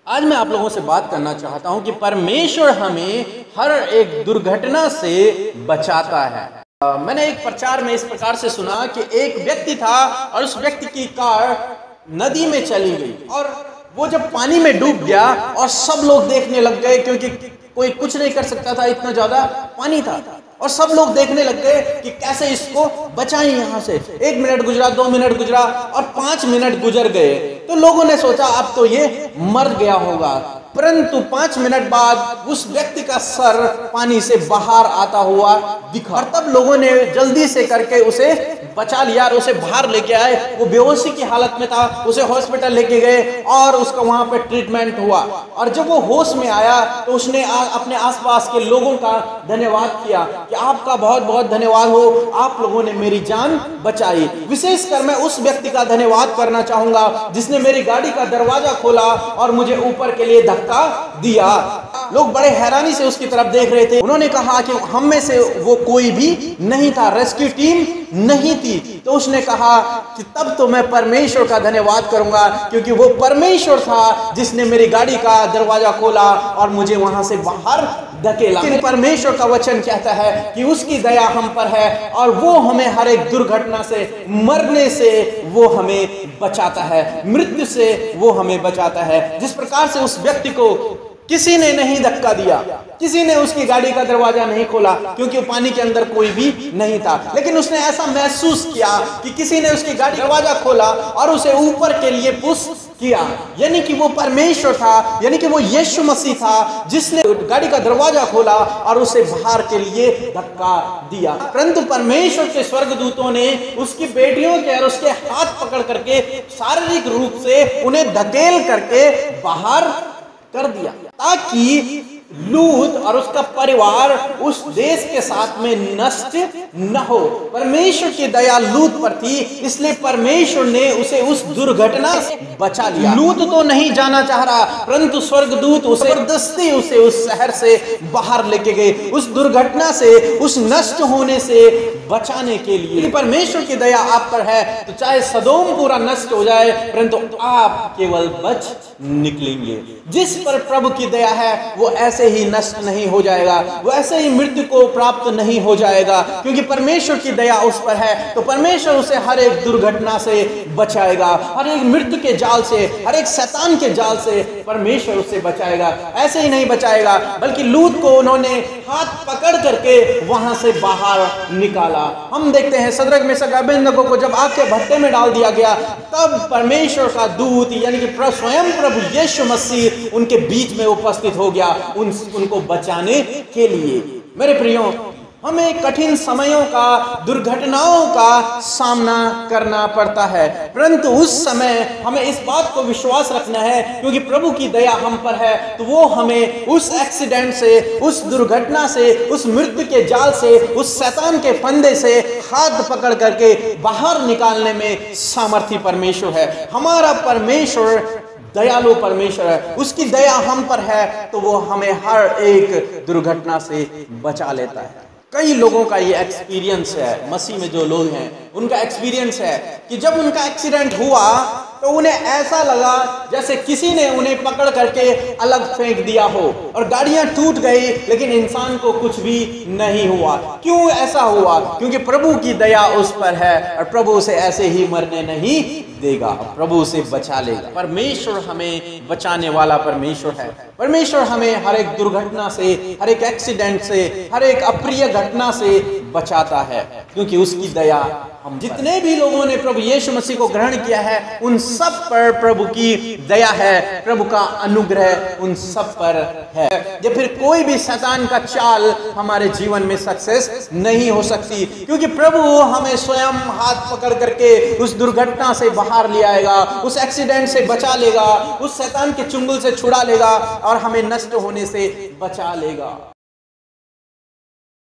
आज मैं आप लोगों से बात करना चाहता हूं कि परमेश्वर हमें हर एक दुर्घटना से बचाता है। मैंने एक प्रचार में इस प्रकार से सुना कि एक व्यक्ति था और उस व्यक्ति की कार नदी में चली गई और वो जब पानी में डूब गया और सब लोग देखने लग गए, क्योंकि कोई कुछ नहीं कर सकता था, इतना ज्यादा पानी था। और सब लोग देखने लग गए कि कैसे इसको बचाएं यहाँ से। 1 मिनट गुजरा, 2 मिनट गुजरा और 5 मिनट गुजर गए। तो लोगों ने सोचा अब तो ये मर गया होगा, परंतु 5 मिनट बाद उस व्यक्ति का सर पानी से बाहर आता हुआ दिखा और तब लोगों ने जल्दी से करके उसे बचा लिया और उसे बाहर लेके आए। वो बेहोशी की हालत में था, उसे हॉस्पिटल लेके गए और उसका वहां पे ट्रीटमेंट हुआ। और जब वो होश में आया तो उसने अपने आसपास के लोगों का धन्यवाद किया कि आपका बहुत बहुत धन्यवाद हो, आप लोगों ने मेरी जान बचाई। विशेषकर मैं उस व्यक्ति का धन्यवाद करना चाहूंगा जिसने मेरी गाड़ी का दरवाजा खोला और मुझे ऊपर के लिए धक्का दिया। लोग बड़े हैरानी से उसकी तरफ देख रहे थे। उन्होंने कहा कि हम में से वो कोई भी नहीं था, रेस्क्यू टीम नहीं थी। तो उसने कहा कि तब तो मैं परमेश्वर का धन्यवाद करूंगा, क्योंकि वो परमेश्वर था जिसने मेरी गाड़ी का दरवाजा खोला और मुझे वहां से बाहर धकेला। लेकिन परमेश्वर का वचन कहता है कि उसकी दया हम पर है और वो हमें हर एक दुर्घटना से, मरने से वो हमें बचाता है, मृत्यु से वो हमें बचाता है। जिस प्रकार से उस व्यक्ति को किसी ने नहीं धक्का दिया, किसी ने उसकी गाड़ी का दरवाजा नहीं खोला, क्योंकि वो पानी के अंदर कोई भी नहीं था, लेकिन उसने ऐसा महसूस किया कि किसी ने उसकी गाड़ी का दरवाजा खोला और उसे ऊपर के लिए पुश किया। यानी कि वो परमेश्वर था, यानी कि वो यीशु मसीह था जिसने गाड़ी का दरवाजा खोला और उसे बाहर के लिए धक्का दिया। परंतु परमेश्वर के स्वर्गदूतों ने उसकी बेटियों के और उसके हाथ पकड़ करके शारीरिक रूप से उन्हें धकेल करके बाहर कर दिया, ताकि लूत और उसका परिवार उस देश के साथ में नष्ट न हो। परमेश्वर की दया लूत पर थी, इसलिए परमेश्वर ने उसे उस दुर्घटना से बचा लिया। लूत तो नहीं जाना चाह रहा, परंतु स्वर्गदूत उसे जबरदस्ती उसे उस शहर से बाहर लेके गए, उस दुर्घटना से, उस नष्ट होने से बचाने के लिए। परमेश्वर की दया आप पर है तो चाहे सदोम पूरा नष्ट हो जाए, परंतु आप केवल बच निकलेंगे। जिस पर प्रभु की दया है वो ऐसे ही नष्ट नहीं हो जाएगा, वो ऐसे ही मृत्यु को प्राप्त नहीं हो जाएगा, क्योंकि परमेश्वर की दया उस पर है। तो परमेश्वर उसे हर एक दुर्घटना से बचाएगा, हर एक मृत्यु के जाल से, हर एक शैतान के जाल से परमेश्वर उसे बचाएगा। ऐसे ही नहीं बचाएगा, बल्कि लूत को उन्होंने हाथ पकड़ करके वहां से बाहर निकाला। हम देखते हैं सदरक मेशक अबेदनगो को जब आग के भट्टे में डाल दिया गया, तब परमेश्वर का दूत यानी कि स्वयं प्रभु यीशु मसीह उनके बीच में उपस्थित हो गया उनको बचाने के लिए। मेरे प्रियो, हमें कठिन समयों का, दुर्घटनाओं का सामना करना पड़ता है, परंतु उस समय हमें इस बात को विश्वास रखना है, क्योंकि प्रभु की दया हम पर है, तो वो हमें उस एक्सीडेंट से, उस दुर्घटना से, उस मृत्यु के जाल से, उस शैतान के फंदे से हाथ पकड़ करके बाहर निकालने में सामर्थी परमेश्वर है। हमारा परमेश्वर दयालु परमेश्वर है, उसकी दया हम पर है तो वो हमें हर एक दुर्घटना से बचा लेता है। कई लोगों का ये एक्सपीरियंस है, मसीह में जो लोग हैं उनका एक्सपीरियंस है कि जब उनका एक्सीडेंट हुआ तो उन्हें ऐसा लगा जैसे किसी ने उन्हें पकड़ करके अलग फेंक दिया हो और गाड़ियां टूट गई, लेकिन इंसान को कुछ भी नहीं हुआ। क्यों ऐसा हुआ? क्योंकि प्रभु की दया उस पर है और प्रभु उसे ऐसे ही मरने नहीं देगा, प्रभु उसे बचा लेगा। परमेश्वर हमें बचाने वाला परमेश्वर है। परमेश्वर हमें हर एक दुर्घटना से, हर एक एक्सीडेंट से, हर एक अप्रिय घटना से बचाता है, क्योंकि उसकी दया हम जितने भी लोगों ने प्रभु यीशु मसीह को ग्रहण किया है उन सब पर प्रभु की दया है, प्रभु का अनुग्रह उन सब पर है। या फिर कोई भी शैतान का चाल हमारे जीवन में सक्सेस नहीं हो सकती, क्योंकि प्रभु हमें स्वयं हाथ पकड़ करके उस दुर्घटना से बाहर ले आएगा, उस एक्सीडेंट से बचा लेगा, उस शैतान के चुंगल से छुड़ा लेगा और हमें नष्ट होने से बचा लेगा।